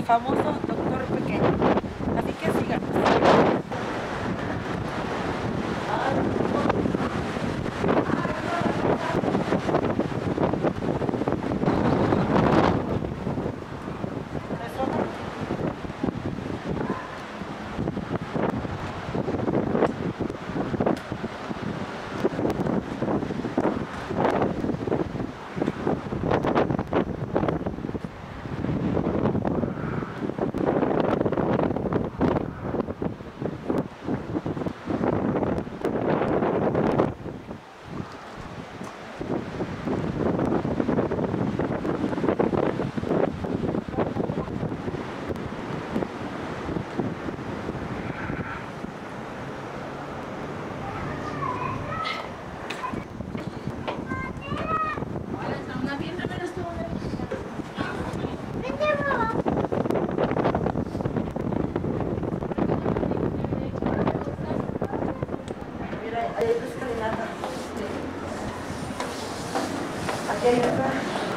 famoso doctor pequeño. Así que síganos. Ahí hay escalinata. Aquí hay otra.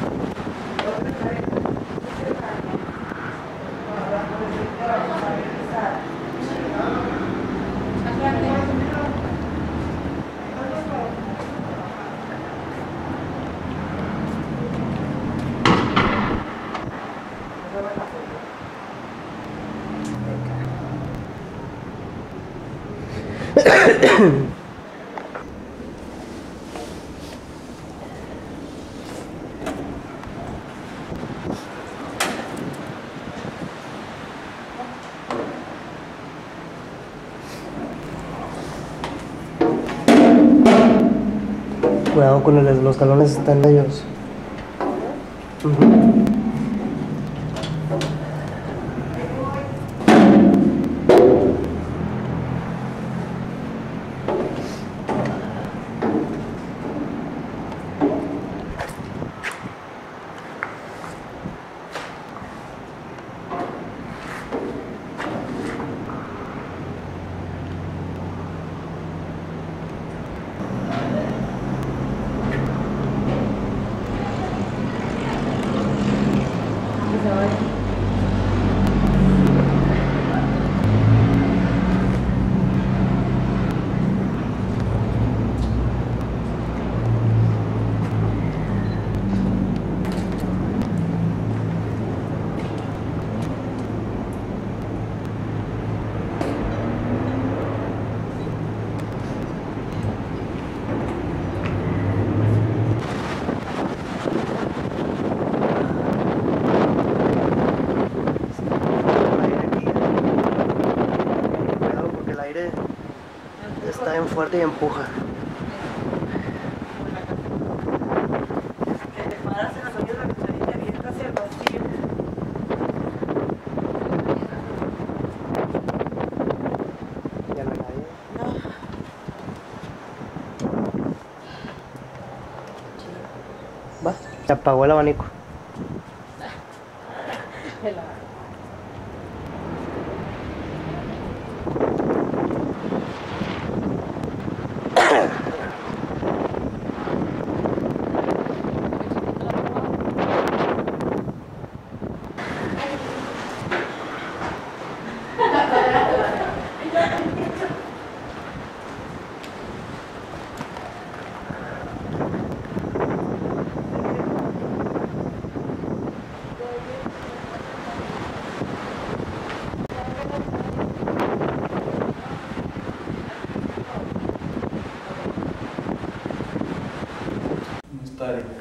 Cuidado con los talones, están ellos. Está bien fuerte y empuja. Que te paras en la salida de la cucharilla y avientas hacia el vacío. Ya no hay nadie. No. Va, se apagó el abanico. Study.